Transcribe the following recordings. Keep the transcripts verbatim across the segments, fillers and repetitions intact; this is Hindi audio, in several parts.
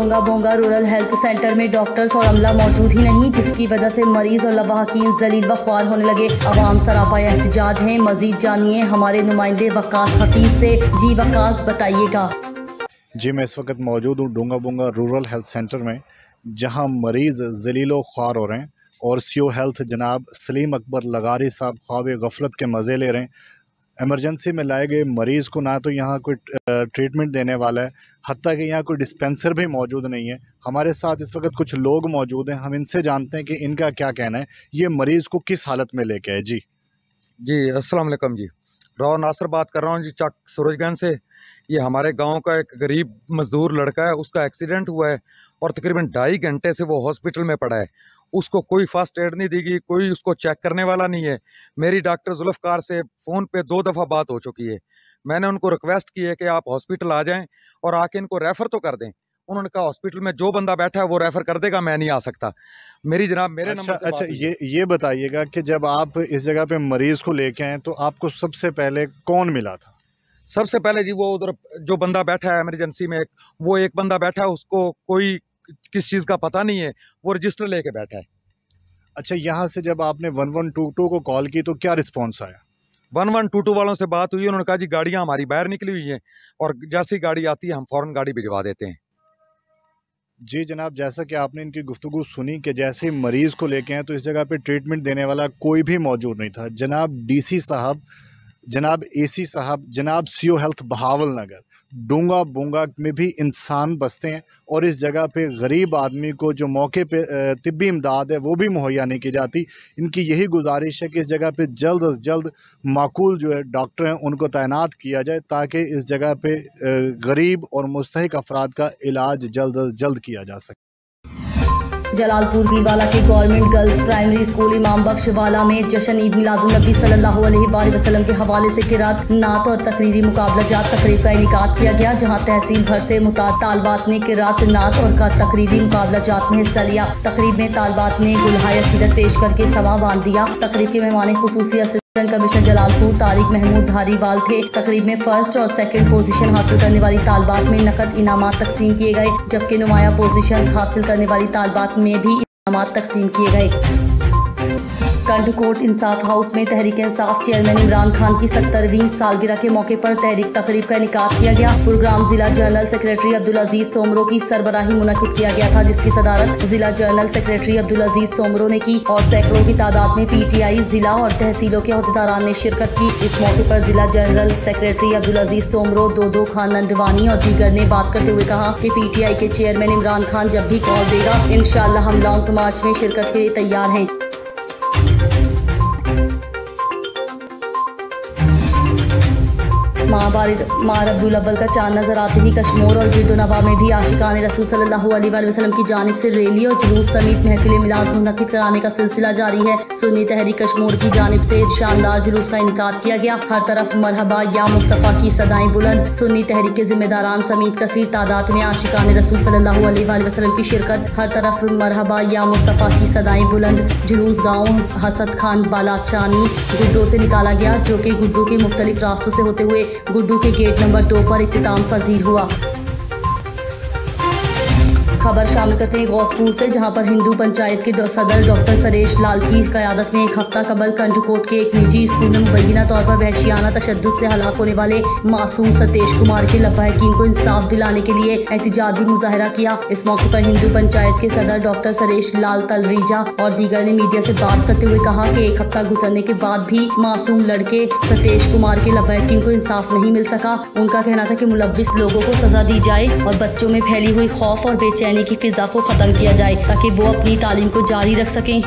डोंगा बोंगा रूरल हेल्थ सेंटर में डॉक्टर्स और अमला मौजूद ही नहीं, जिसकी वजह से मरीज और लवाहकीन जलील व ख्वार होने लगे। अवाम सरापा एहतजाज हैं। मजीद जानिए हमारे नुमाइंदे वकास हफीज से। जी वकास, बताइएगा। जी, मैं इस वक्त मौजूद हूँ डोंगा बोंगा रूरल हेल्थ सेंटर में, जहाँ मरीज़ जलीलो ख्वार हो रहे हैं और सीओ हेल्थ जनाब सलीम अकबर लगारी साहब ख्वाब गफलत के मज़े ले रहे हैं। एमरजेंसी में लाए गए मरीज़ को ना तो यहाँ कोई ट्रीटमेंट देने वाला है, हत्ता कि यहाँ कोई डिस्पेंसर भी मौजूद नहीं है। हमारे साथ इस वक्त कुछ लोग मौजूद हैं, हम इनसे जानते हैं कि इनका क्या कहना है, ये मरीज़ को किस हालत में लेके आए। जी जी, अस्सलाम वालेकुम जी। राव नासर बात कर रहा हूँ जी, चक सूरजगंज से। ये हमारे गांव का एक गरीब मजदूर लड़का है, उसका एक्सीडेंट हुआ है और तकरीबन ढाई घंटे से वो हॉस्पिटल में पड़ा है। उसको कोई फर्स्ट एड नहीं दी गई, कोई उसको चेक करने वाला नहीं है। मेरी डॉक्टर जुल्फ़कार से फ़ोन पे दो दफ़ा बात हो चुकी है। मैंने उनको रिक्वेस्ट की है कि आप हॉस्पिटल आ जाएं और आके इनको रेफ़र तो कर दें। उन्होंने कहा हॉस्पिटल में जो बंदा बैठा है वो रेफ़र कर देगा, मैं नहीं आ सकता। मेरी जनाब मेरे अच्छा, नंबर से अच्छा बात हुई है। ये ये बताइएगा कि जब आप इस जगह पे मरीज़ को लेके आए तो आपको सबसे पहले कौन मिला था? सबसे पहले जी वो उधर जो बंदा बैठा है इमरजेंसी में, वो एक बंदा बैठा है, उसको कोई किस चीज़ का पता नहीं है, वो रजिस्टर लेके बैठा है। अच्छा, यहाँ से जब आपने वन वन टू टू को कॉल की तो क्या रिस्पॉन्स आया? वन वन टू टू वालों से बात हुई, उन्होंने कहा जी गाड़ियाँ हमारी बाहर निकली हुई हैं और जैसी ही गाड़ी आती है हम फ़ौरन गाड़ी भिजवा देते हैं। जी जनाब, जैसा कि आपने इनकी गुफ्तगू सुनी कि जैसे ही मरीज़ को लेके आए तो इस जगह पे ट्रीटमेंट देने वाला कोई भी मौजूद नहीं था। जनाब डीसी साहब, जनाब एसी साहब, जनाब सीओ हेल्थ बहावलनगर, डोंगा बोंगा में भी इंसान बसते हैं और इस जगह पे गरीब आदमी को जो मौके पे तिब्बी इमदाद है वो भी मुहैया नहीं की जाती। इनकी यही गुजारिश है कि इस जगह पे जल्द अज जल्द माकूल जो है डॉक्टर हैं उनको तैनात किया जाए, ताकि इस जगह पे गरीब और मुस्तहिक अफराद का इलाज जल्द अज जल्द किया जा सके। जलालपुर पीरवाला के गवर्नमेंट गर्ल्स प्राइमरी स्कूल इमाम बख्श वाला में जश्न ईद मिलादुन नबी सल्लल्लाहु अलैहि वसल्लम के हवाले से किरात, नात और तकरीरी मुकाबला जात तकरीब का इनेकाद किया गया, जहां तहसील भर से मुताद तालबात ने किरात, नात और का तकरीरी मुकाबला जात में हिस्सा लिया। तकरीब में तालबात ने गुलहाय अकीदत पेश करके समा बांध दिया। तकरीब के मेहमान खुसूसी कमिश्नर जलालपुर तारिक महमूद धारीवाल थे। तकरीब में फर्स्ट और सेकंड पोजीशन हासिल करने वाली तालबात में नकद इनामात तकसीम किए गए, जबकि नुमाया पोजीशंस हासिल करने वाली तालबात में भी इनामात तकसीम किए गए। कंटकोट इंसाफ हाउस में तहरीक इंसाफ चेयरमैन इमरान खान की सत्तरवीं सालगिरह के मौके पर तहरीक तकरीब का इनेकाद किया गया। प्रोग्राम जिला जनरल सेक्रेटरी अब्दुल अजीज सोमरो की सरबराही मुनक्किद किया गया था, जिसकी सदारत जिला जनरल सेक्रेटरी अब्दुल अजीज सोमरो ने की और सैकड़ों की तादाद में पीटीआई जिला और तहसीलों के अहदेदारान ने शिरकत की। इस मौके पर जिला जनरल सेक्रेटरी अब्दुल अजीज सोमरो, दो दो खान नंदवानी और दीगर ने बात करते हुए कहा कि पीटीआई के चेयरमैन इमरान खान जब भी कॉल देगा इंशाअल्लाह हम लॉन्ग मार्च में शिरकत के लिए तैयार हैं। माँ रब्बुल अव्वल का चांद नजर आते ही कश्मीर और गिरदोनवा में भी आशिकान रसूल सल्लल्लाहु अलैहि वसल्लम की जानिब से रैली और जुलूस समेत महफिल मिलाद मुनक्किद कराने का सिलसिला जारी है। सुन्नी तहरीक कश्मीर की जानिब से शानदार जुलूस का इनेकाद किया गया। हर तरफ मरहबा या मुस्तफ़ा की सदाएं बुलंद। सुन्नी तहरीक के जिम्मेदारान समेत कसीर तादाद में आशिकान रसूल सल्लल्लाहु अलैहि वसल्लम की शिरकत। हर तरफ मरहबा या मुस्तफ़ा की सदाएं बुलंद। जुलूस गाँव हसद खान बालाचानी गुड्डो से निकाला गया, जो कि गुड्डो के मुख्तलिफ रास्तों से होते हुए गुड्डू के गेट नंबर दो पर इख्तिताम पजीर हुआ। खबर शामिल करते हैं गौसपुर से, जहां पर हिंदू पंचायत के सदर डॉक्टर सरेश लाल की क़यादत में एक हफ्ता कबल कंटकोट के एक निजी स्कूल में मुबैना तौर पर वहशियाना तशद्दुद से हलाक होने वाले मासूम सतेश कुमार के लवाहिकीन को इंसाफ दिलाने के लिए एहतिजाजी मुजाहरा किया। इस मौके पर हिंदू पंचायत के सदर डॉक्टर सरेश लाल तलरीजा और दीगर ने मीडिया से बात करते हुए कहा कि एक हफ्ता गुजरने के बाद भी मासूम लड़के सतेश कुमार के लवाहिकीन को इंसाफ नहीं मिल सका। उनका कहना था कि मुलव्विस लोगों को सजा दी जाए और बच्चों में फैली हुई खौफ और बेचैनी की फिजा को खत्म किया जाए, ताकि वो अपनी तालीम को जारी रख सकें।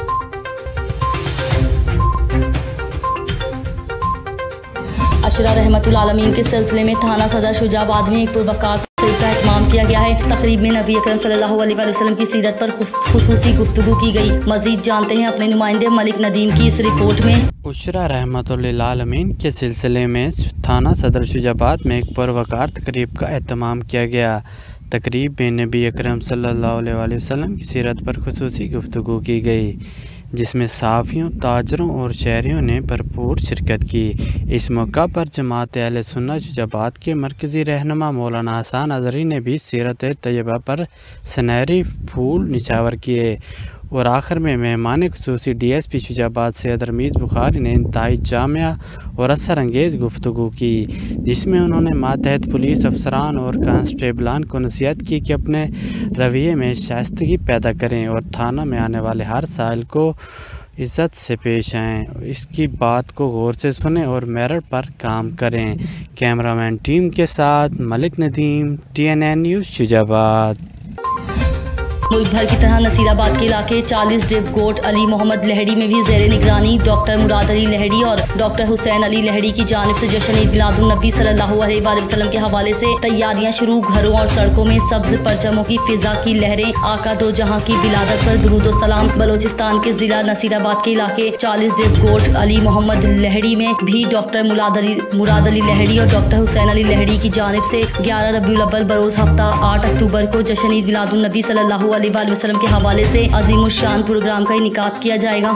अशरा रहमतुल आलमीन के सिलसिले में थाना सदर शुजाबाद में एक पुरवकार तकरीब का एहतमाम किया गया है। तकरीब में नबी अकरम सल्लल्लाहु अलैहि वसल्लम की सीरत पर खुसूसी गुफ्तगू की गई। मजीद जानते हैं अपने नुमाइंदे मलिक नदीम की इस रिपोर्ट में। अशरा रहमतुल आलमीन के सिलसिले में थाना सदर शुजाबाद में एक पुरवकार तकरीब का एहतमाम किया गया। तकरीब में नबी अकरम सल्लल्लाहु अलैहि वसल्लम की सीरत पर खुसूसी गुफ्तगू की गई। जिसमें साफ़ियों, ताजरों और शहरियों ने भरपूर शिरकत की। इस मौका पर जमात अहले सुन्नत जमात के मरकज़ी रहनुमा मौलाना हसन अज़हरी ने भी सीरत तैयबा पर सुनहरी फूल निछावर किए और आखिर में मेहमान ख़ुसूसी D S P Shujabad Syed Rameez Bukhari ने इंतहाई जामिया और असर अंगेज़ गुफ्तगू की, जिसमें उन्होंने मातहत पुलिस अफसरान और कांस्टेबलान को नसीहत की कि अपने रवैये में शाइस्तगी पैदा करें और थाना में आने वाले हर साइल को इज़्ज़त से पेश आएँ, इसकी बात को गौर से सुनें और मेरिट पर काम करें। कैमरामैन टीम के साथ Malik Nadeem, T N N news Shujabad. मुल्क भर की तरह नसीराबाद के इलाके चालीस डिप गोट अली मोहम्मद लहड़ी में भी ज़ेरे निगरानी डॉक्टर मुराद अली लहड़ी और डॉक्टर हुसैन अली लहड़ी की जानिब से जश्न ईद मिलादुन नबी सल्लल्लाहु अलैहि वसल्लम के हवाले से तैयारियां शुरू। घरों और सड़कों में सब्ज परचमों की फिजा की लहरें। आका दो जहां की विलादत पर दुरूद सलाम। बलोचिस्तान के जिला नसीराबाद के इलाके चालीस डिप गोट अली मोहम्मद लहड़ी में भी डॉक्टर मुराद अली मुराद अली लहड़ी और डॉक्टर हुसैन अली लहड़ी की जानिब से ग्यारह रबीउल अव्वल बरोज हफ्ता आठ अक्टूबर को जश्न ईद मिलादुन नबी सल्लल्लाहु अलैहि वसल्लम के हवाले से अजीमुशान प्रोग्राम का इनेकाद किया जाएगा।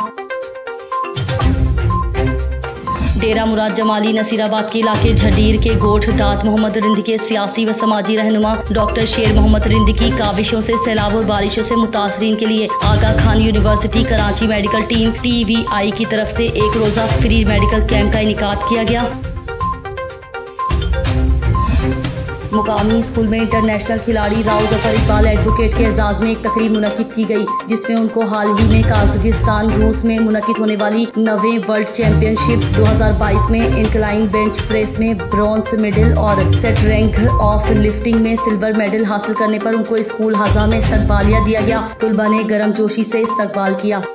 डेरा मुराद जमाली नसीराबाद के इलाके झडीर के गोठ दात मोहम्मद रिंद के सियासी व समाजी रहनुमा डॉक्टर शेर मोहम्मद रिंद की काविशों से सैलाब और बारिशों से मुतासरीन के लिए Aga Khan university Karachi medical team T V I की तरफ से एक रोज़ा फ्री मेडिकल कैंप का इनेकाद किया गया। मुकामी स्कूल में इंटरनेशनल खिलाड़ी राव जफर इकबाल एडवोकेट के एजाज में एक तकरीब मुनक्किद की गई, जिसमें उनको हाल ही में काज़ाकिस्तान रूस में मुनक्किद होने वाली नवे वर्ल्ड चैंपियनशिप दो हज़ार बाईस में इंक्लाइन बेंच प्रेस में ब्रॉन्ज मेडल और सेट रैंक ऑफ लिफ्टिंग में सिल्वर मेडल हासिल करने पर उनको स्कूल हज़ा में इस्तकबालिया दिया गया। तुलबा ने गर्मजोशी से इस्तकबाल किया।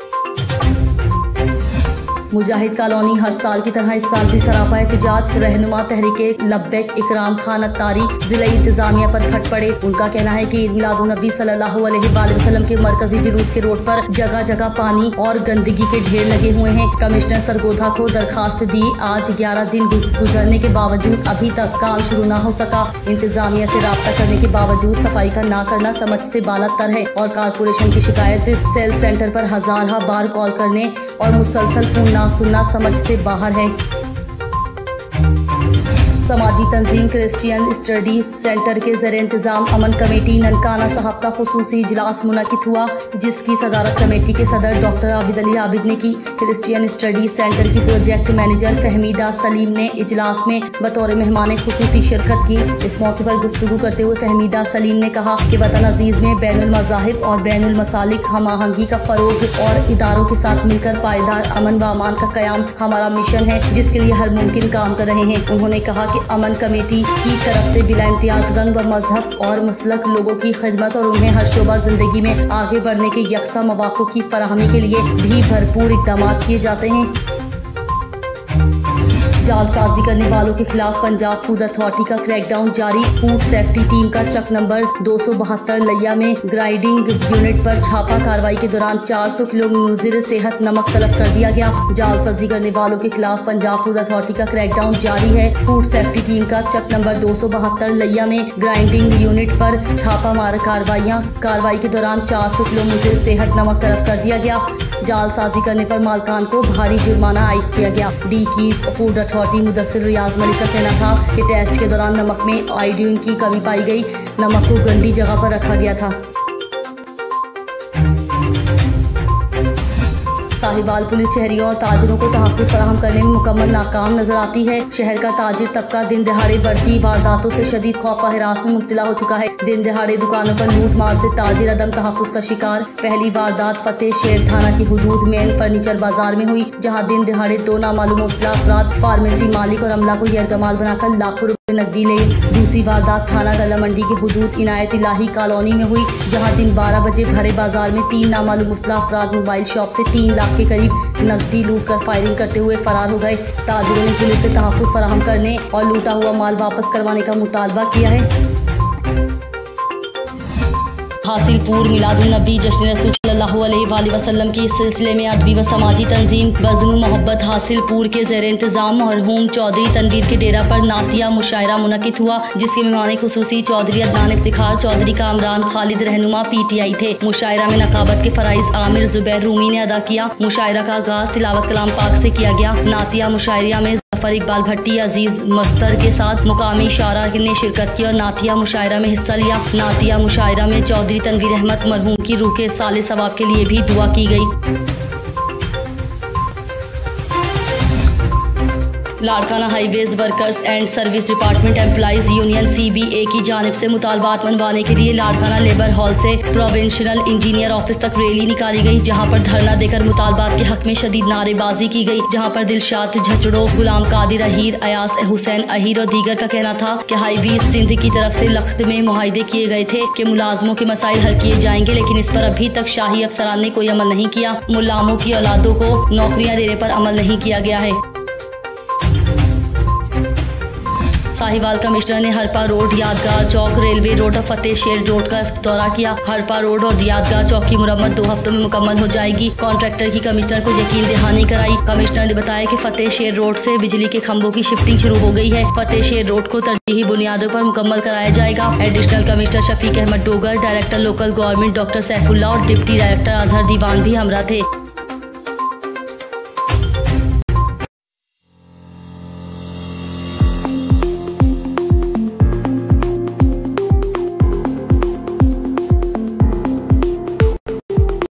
मुजाहिद कॉलोनी हर साल की तरह इस साल भी सरापा एहतजाज। रहनुमा तहरीके लब्बैक इकराम खान अत्तारी जिला इंतजामिया पर फट पड़े। उनका कहना है कि ईद मिलादुन नबी सल्लल्लाहु अलैहि वसल्लम के मरकजी जुलूस के रोड पर जगह जगह पानी और गंदगी के ढेर लगे हुए हैं। कमिश्नर सरगोधा को दरखास्त दी, आज ग्यारह दिन गुजरने के बावजूद अभी तक काम शुरू न हो सका। इंतजामिया से राब्ता करने के बावजूद सफाई का ना करना समझ से बालातर है और कारपोरेशन की शिकायत सेल सेंटर पर हजारा बार कॉल करने और मुसलसल फोन ना सुनना समझ से बाहर है। समाजी तंजीम क्रिश्चियन स्टडी सेंटर के ज़रिए इंतजाम अमन कमेटी ननकाना साहब का खुसूसी इजलास मुनक्किद हुआ, जिसकी सदारत कमेटी के सदर डॉक्टर आबिद अली आबिद ने की। क्रिश्चियन स्टडी सेंटर की प्रोजेक्ट मैनेजर फहमीदा सलीम ने इजलास में बतौर मेहमान खुसूसी शिरकत की। इस मौके पर गुफ्तगू करते हुए फहमीदा सलीम ने कहा कि वतन अजीज में बैनुल मज़ाहिब और बैनुल मसालिक हम आहंगी का फरोग और इदारों के साथ मिलकर पायदार अमन व अमान का क़याम हमारा मिशन है, जिसके लिए हर मुमकिन काम कर रहे हैं। उन्होंने कहा कि अमन कमेटी की तरफ से बिला इम्तियाज रंग व मजहब और मुसलक लोगों की खिदमत और उन्हें हर शोबा जिंदगी में आगे बढ़ने के यकसा मौक़ों की फराहमी के लिए भी भरपूर इक़दाम किए जाते हैं। जालसाजी करने वालों के खिलाफ पंजाब फूड अथॉरिटी का क्रैकडाउन जारी। फूड सेफ्टी टीम का चक नंबर दो सौ बहत्तर लिया में ग्राइंडिंग यूनिट पर छापा कार्रवाई के दौरान चार सौ किलो मुज़िर सेहत नमक तलब कर दिया गया। जालसाजी करने वालों के खिलाफ पंजाब फूड अथॉरिटी का क्रैकडाउन जारी है। फूड सेफ्टी टीम का चक नंबर दो सौ बहत्तर लिया में ग्राइंडिंग यूनिट पर छापा मार कार्रवाइयाँ कार्रवाई के दौरान चार सौ किलो मुज़िर सेहत नमक तलब कर दिया गया। जालसाजी करने पर मालकान को भारी जुर्माना आयद किया गया। डी की फूड अथॉरिटी मुदस्सिर रियाज मलिक का कहना था कि टेस्ट के दौरान नमक में आयोडीन की कमी पाई गई। नमक को गंदी जगह पर रखा गया था। साहिवाल पुलिस शहरियों और ताजिरों को तहफ़्फ़ुज़ फराहम करने में मुकम्मल नाकाम नजर आती है। शहर का ताजिर तबका दिन दहाड़े बढ़ती वारदातों से शदीद खौफ व हिरास में मुब्तला हो चुका है। दिन दहाड़े दुकानों पर लूट मार से ताजिर अदम तहफ़्फ़ुज़ का शिकार। पहली वारदात फतेह शेर थाना की हुदूद मेन फर्नीचर बाजार में हुई, जहाँ दिन दहाड़े दो नामालूम मुस्लिम अफराद फार्मेसी मालिक और अमला को यरगमाल बनाकर लाखों नकदी ले। दूसरी वारदात थाना गला मंडी के हुदूद इनायत इलाही कॉलोनी में हुई, जहां दिन बारह बजे भरे बाजार में तीन नामालूम मुस्लिम अफराद मोबाइल शॉप से तीन लाख के करीब नकदी लूट कर फायरिंग करते हुए फरार हो गए। ताजिरों ने पुलिस से तहफ़्फ़ुज़ फराहम करने और लूटा हुआ माल वापस करवाने का मुतालबा किया है। हासिलपुर मिलादुन नबी जश्न रसूल सल्लल्लाहु अलैहि वसल्लम के इस सिलसिले में अदबी व समाजी तंजीम बज़्म मोहब्बत हासिलपुर के ज़ेर इंतजाम मरहूम चौधरी तनवीर के डेरा पर नातिया मुशायरा मुनक़िद हुआ, जिसके मेहमान खुसूसी चौधरी अदनान इफ्तिखार चौधरी कामरान खालिद रहनुमा पी टी आई थे। मुशायरा में नकाबत के फराइज आमिर जुबैर रूमी ने अदा किया। मुशायरा का आगाज तिलावत कलाम पाक से किया गया। नातिया मुशायरिया में जफर इकबाल भट्टी अजीज मस्तर के साथ मुकामी शारा ने शिरकत की और नातिया मुशायरा में हिस्सा लिया। नातिया मुशायरा में चौधरी तनवीर अहमद मरहूम की रूह के साले सवाब के लिए भी दुआ की गई। Larkana highways workers and service department employees union C B A की जानिब से मुतालबात मनवाने के लिए लाड़काना लेबर हॉल से प्रोविंशियल इंजीनियर ऑफिस तक रैली निकाली गई, जहां पर धरना देकर मुतालबात के हक में शदीद नारेबाजी की गई। जहां पर दिलशाद झचड़ो, गुलाम कादिर अहीर, अयास हुसैन अहीर और दीगर का कहना था कि हाईवेज सिंध की तरफ से लख्त में मुआहदे किए गए थे कि मुलाजमों के मसाइल हल किए जाएंगे, लेकिन इस पर अभी तक शाही अफसरान ने कोई अमल नहीं किया। मुलामों की औलादों को नौकरियां देने पर अमल नहीं किया गया है। साहिवाल कमिश्नर ने हरपा रोड, यादगार चौक, रेलवे रोड और फतेह शेर रोड का दौरा किया। हरपा रोड और यादगार चौक की मुरम्मत दो हफ्तों में मुकम्मल हो जाएगी। कॉन्ट्रैक्टर की कमिश्नर को यकीन दहानी कराई। कमिश्नर ने बताया कि फतेह शेर रोड से बिजली के खंभों की शिफ्टिंग शुरू हो गई है। फतेह शेर रोड को तरजीही बुनियादों पर मुकम्मल कराया जाएगा। Additional commissioner Shafiq Ahmed Dogar, director local government doctor Saifullah और डिप्टी डायरेक्टर अजहर दीवान भी हमरा थे।